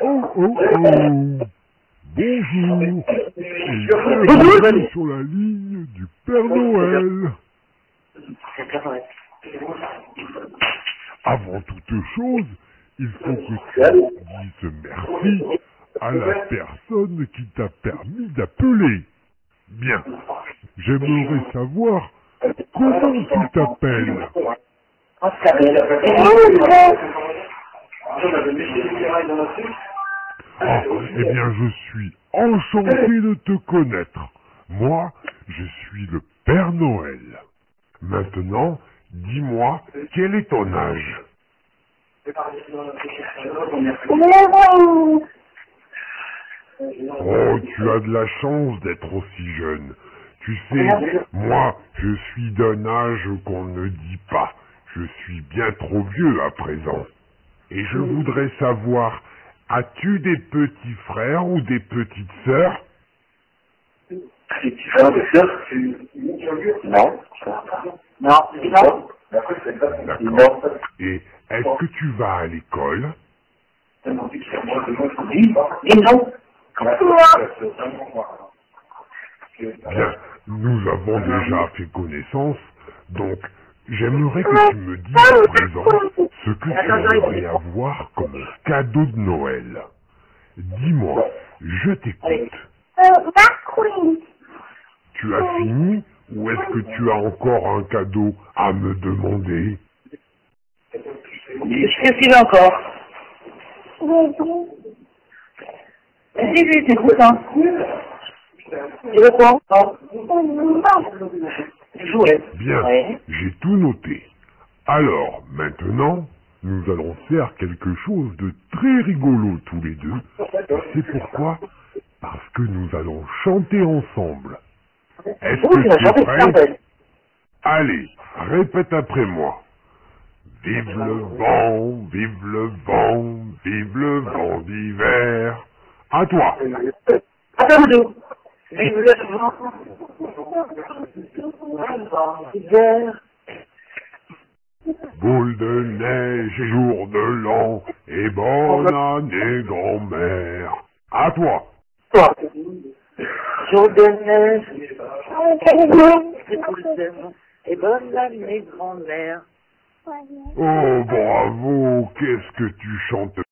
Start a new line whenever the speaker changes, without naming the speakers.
Oh, oh, oh. Bonjour. Et bienvenue sur la ligne du Père Noël. Avant toute chose, il faut que tu dises merci à la personne qui t'a permis d'appeler. Bien. J'aimerais savoir comment tu t'appelles. Ah, eh bien, je suis enchanté de te connaître. Moi, je suis le Père Noël. Maintenant, dis-moi, quel est ton âge? Oh, tu as de la chance d'être aussi jeune. Tu sais, moi, je suis d'un âge qu'on ne dit pas. Je suis bien trop vieux à présent. Et je voudrais savoir, as-tu des petits frères ou des petites sœurs?
Des petits frères, des sœurs? Non. Non. Non.
D'accord. Et est-ce que tu vas à l'école?
Oui. Non.
Bien, nous avons déjà fait connaissance, donc j'aimerais que tu me dises à présent ce que tu aimerais avoir comme cadeau de Noël. Dis-moi, je t'écoute. Tu as fini ou est-ce que tu as encore un cadeau à me demander?
Qu'est-ce qu'il a encore? Vas-y, t'écoutes, hein. Tu veux quoi? Jouer.
Bien,
Ouais.
j'ai tout noté. Alors, maintenant, nous allons faire quelque chose de très rigolo tous les deux. Et c'est pourquoi? Parce que nous allons chanter ensemble. Est-ce que tu es prêt? Allez, répète après moi. Vive le vent, vive le vent, vive le vent d'hiver. À toi.
Attends, Doudou. Vive le vent. Le vent d'hiver.
Boule de neige et jour de l'an, et bonne année grand-mère. À toi.
Toi. Jour de neige. Boule de vent. Et bonne année, grand-mère.
Oh bravo, qu'est-ce que tu chantes